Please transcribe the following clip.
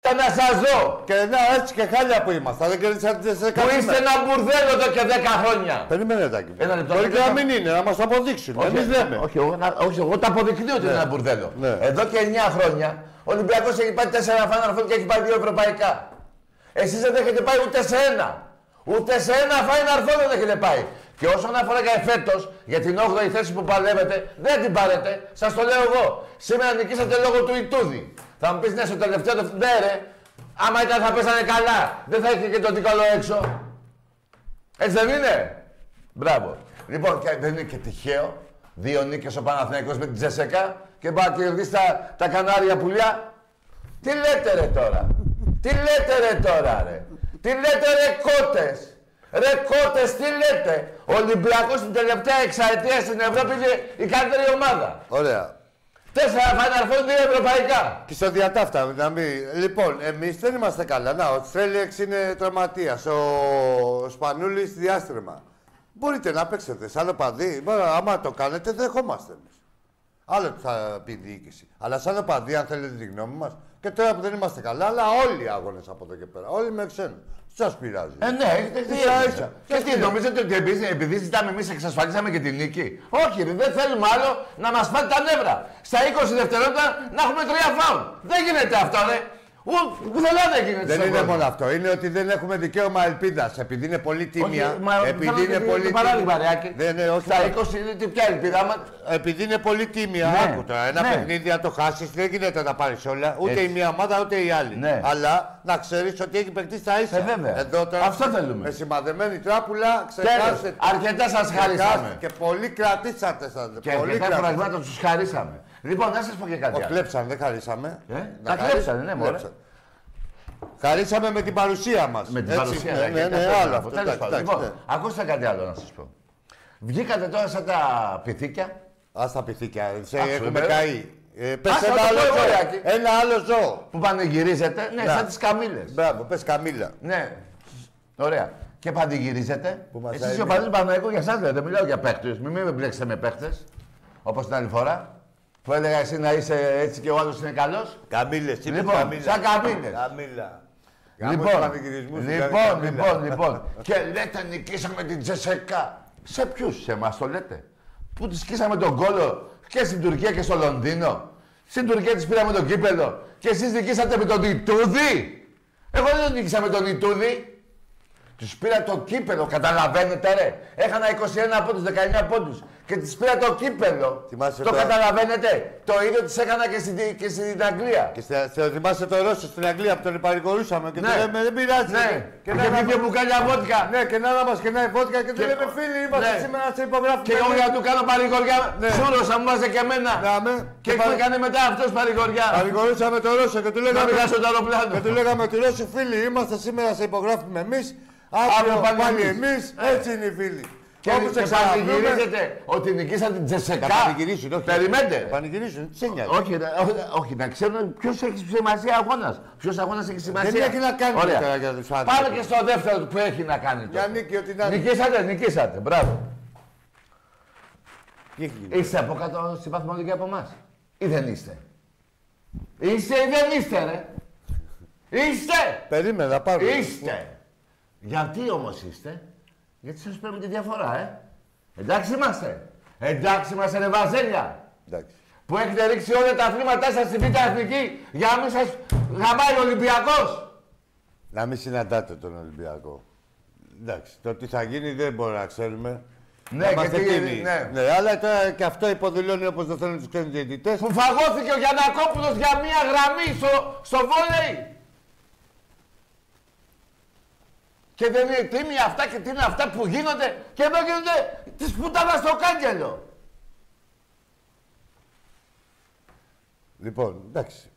Να σας δω. Και να, έτσι και χάλια που είμαστε. Δεν κερδίσατε σε Που είστε ένα μπουρδέλο εδώ και 10 χρόνια. Περιμένετε, Τάκη. Ένα λεπτό. Μπορεί και να μην είναι, να μας το αποδείξουν. Εμείς λέμε. Όχι, εγώ το αποδεικνύω ότι είναι ένα μπουρδέλο. Ναι. Εδώ και 9 χρόνια ο Ολυμπιακός έχει πάει 4 Final Four και έχει πάει 2 ευρωπαϊκά. Εσείς δεν έχετε πάει ούτε σε ένα. Ούτε σε ένα Final Four δεν έχετε πάει. Και όσον αφορά για φέτος, για την 8η θέση που παλεύετε, δεν την πάρετε. Σας το λέω εγώ. Σήμερα νικήσατε λόγω του Ιτούδη. Θα μου πεις ναι, στο τελευταίο. Ναι, ρε. Άμα ήταν θα πέσανε καλά. Δεν θα είχε και τον Τίκολο έξω. Έτσι δεν είναι. Μπράβο. Λοιπόν, και δεν είναι και τυχαίο. 2 νίκες ο Παναθηναϊκός με την Τζεσεκά και πάει να κερδίσει τα Κανάρια πουλιά. Τι λέτε ρε τώρα. Τι λέτε ρε τώρα ρε. Τι λέτε ρε κότες. Ρε κότες, τι λέτε. Ο Ολυμπιακός την τελευταία εξαετία στην Ευρώπη είναι η καλύτερη ομάδα. Ωραία. 4 Final Four, 2 ευρωπαϊκά. Και στο διατάφτα, να μην... Λοιπόν, εμείς δεν είμαστε καλά. Να, ο Στρέλιεξ είναι τραυματίας. Ο Σπανούλης διάστρεμα. Μπορείτε να παίξετε σαν οπαδί. Άμα το κάνετε, δεχόμαστε εμείς. Άλλο θα πει η διοίκηση. Αλλά σαν οπαδί, αν θέλετε τη γνώμη μας, και τώρα που δεν είμαστε καλά, αλλά όλοι οι αγώνες από εδώ και πέρα. Όλοι με ξένους. Σας πειράζει. Ναι, έχετε ίσα. Και τι, νομίζετε ότι επειδή ζητάμε εμείς εξασφαλίσαμε και την νίκη. Όχι, δεν θέλουμε άλλο να μας φάτε τα νεύρα. Στα 20 δευτερόλεπτα να έχουμε 3 φάουλ. Δεν γίνεται αυτό, ρε. Πουθενά δεν γίνεται. Δεν είναι μόνο αυτό. Είναι ότι δεν έχουμε δικαίωμα ελπίδας. Επειδή είναι πολύ τίμια. Επειδή είναι πολύ παράδειγμα, Ρεάκη. Στα 20 ποια ελπίδα. Επειδή είναι πολύ τίμια. Άκου τώρα. Ένα παιχνίδι, αν το χάσεις, δεν γίνεται να τα πάρεις όλα. Ούτε η μία ομάδα ούτε η άλλη. Αλλά να ξέρεις ότι έχει παιχτεί στα ίσα. Εδώ τώρα. Αυτό θέλουμε. Με σημαδεμένη τράπουλα ξεχάσετε. Αρκετά σας χαρίσαμε. Και πολύ κρατήσατε. Και αρκετά φραγμάτων τους χαρίσαμε. Λοιπόν, να σας πω και κάτι άλλο. Κλέψαν, δεν χαρίσαμε. Τα κλέψανε, ναι, μωρέ. Χαρίσαμε με την παρουσία μας. Με την παρουσία, ναι, άλλο αυτό. Λοιπόν, ακούστε κάτι άλλο να σας πω. Βγήκατε τώρα σαν τα πυθίκια. Ας τα πυθίκια, έχουμε καεί. Πες ένα άλλο ζώο. Που πανηγυρίζετε, ναι, σαν τις καμήλες. Μπράβο, πες καμήλα. Ναι, ωραία. Και πανηγυρίζετε. Εσείς ο Παναγιώτης Παναγιώτου για εσάς λέτε, μιλάω για παίχτες. Μην με μπλέξετε με παίχτες, όπως την άλλη φορά. Που έλεγα εσύ να είσαι έτσι και ο άλλος είναι καλός. Καμήλες, τι λοιπόν, καμήλα. Σαν καμήλες. Καμήλα. Λοιπόν. Και λέτε νικήσαμε την Τζεσεκά. Σε ποιους, σε εμάς το λέτε. Που τις σκίσαμε τον κόλο και στην Τουρκία και στο Λονδίνο. Στην Τουρκία τις πήραμε τον κύπελο. Και εσείς νικήσατε με τον Ιτούδη. Εγώ δεν νίκησα με τον Ιτούδη. Τους πήρα το κύπελο, καταλαβαίνετε ρε. Έχανα 21 πόντους, 19 πόντους. Και τις πήρα το κύπελο. Θυμάσαι το καταλαβαίνετε. Το ίδιο τις έκανα και στην Αγγλία. Και θυμάσαι το Ρώσο στην Αγγλία που τον παρηγορούσαμε και του λέμε δεν πειράζει. Ναι. Και πήγε μπουκάλια βότκα. Ναι, και να μας και να βότκα και του λέμε φίλοι είμαστε σήμερα σε υπογράφουμε. Και εγώ για να του κάνω παρηγοριά, σούρωσα μου βάζε και εμένα. Και μου έκανε μετά αυτός παρηγοριά. Παρηγορούσαμε το Ρώσο και του λέγαμε. Και του λέγαμε του Ρώσου φίλοι είμαστε σήμερα σε υπογράφουμε εμείς. Αύριο πάλι εμείς, έτσι είναι οι φίλοι. Και πανηγυρίζετε ότι νικήσαν την Τζεσεκά. Πανηγυρίσουν, όχι. Περιμένετε. Πανηγυρίσουν, τι σε νοιάζει. Όχι, να ξέρουν ποιος έχει σημασία αγώνας. Ποιος αγώνας έχει σημασία. Δεν έχει να κάνει τώρα για τους άντρες. Πάμε και στο δεύτερο που έχει να κάνει. Για νίκη, ότι να νικήσατε. Μπράβο. Είστε από κάτω στην βαθμολογία από εμάς. Ή δεν είστε. Είστε ή δεν είστε, ρε. Είστε. Περίμενα, πάρω. Είστε. Γιατί όμως είστε. Γιατί σας παίρνουμε τη διαφορά, Εντάξει είμαστε, ρε βαζέλια. Εντάξει. Που έχετε ρίξει όλα τα αθλήματά σας στην Β' Εθνική για να μην σας γαμάει ο Ολυμπιακός. Να μην συναντάτε τον Ολυμπιακό. Εντάξει, το τι θα γίνει δεν μπορούμε να ξέρουμε. Ναι, και τι γίνει. Ναι, αλλά τώρα και αυτό υποδηλώνει όπως δεν θέλουν τους ξένους διαιτητές. Που φαγώθηκε ο Γιαννακόπουλος για μία γραμμή στο βόλεϊ. Και δεν είναι τίμια αυτά και τι είναι αυτά που γίνονται και εδώ γίνονται της πουτάνας στο κάγκελο. Λοιπόν, εντάξει.